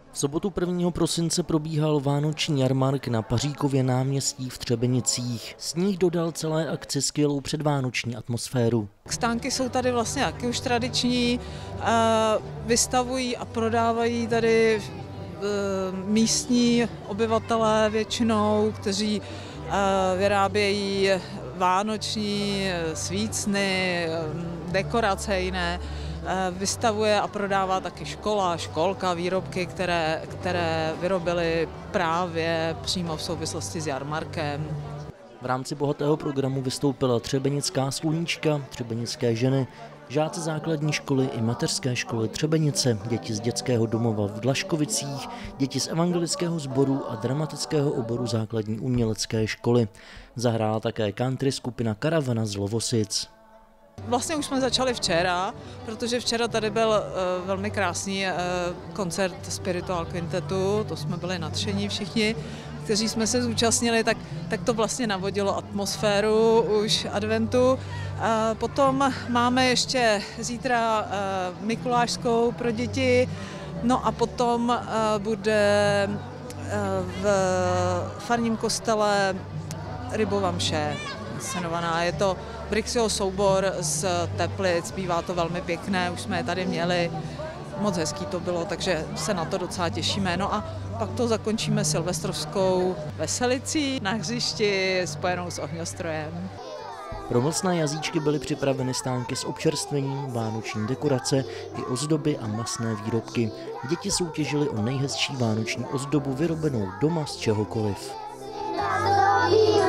V sobotu 1. prosince probíhal vánoční jarmark na Paříkově náměstí v Třebenicích. Sníh dodal celé akci skvělou předvánoční atmosféru. Stánky jsou tady vlastně taky už tradiční, vystavují a prodávají tady místní obyvatelé většinou, kteří vyrábějí vánoční svícny, dekorace jiné. Vystavuje a prodává taky školka, výrobky, které vyrobili právě přímo v souvislosti s jarmarkem. V rámci bohatého programu vystoupila třebenická sluníčka, třebenické ženy, žáci základní školy i mateřské školy Třebenice, děti z dětského domova v Dlaškovicích, děti z evangelického sboru a dramatického oboru základní umělecké školy. Zahrála také country skupina Karavana z Lovosic. Vlastně už jsme začali včera, protože včera tady byl velmi krásný koncert Spiritual Quintetu, to jsme byli nadšení všichni, kteří jsme se zúčastnili, tak to vlastně navodilo atmosféru už adventu. Potom máme ještě zítra mikulášskou pro děti, no a potom bude v farním kostele Rybova mše scenovaná. Je to Brixio soubor z Teplic, bývá to velmi pěkné, už jsme je tady měli, moc hezký to bylo, takže se na to docela těšíme. No a pak to zakončíme silvestrovskou veselicí na hřišti spojenou s ohňostrojem. Pro mlsné jazyčky byly připraveny stánky s občerstvením, vánoční dekorace i ozdoby a masné výrobky. Děti soutěžily o nejhezčí vánoční ozdobu vyrobenou doma z čehokoliv.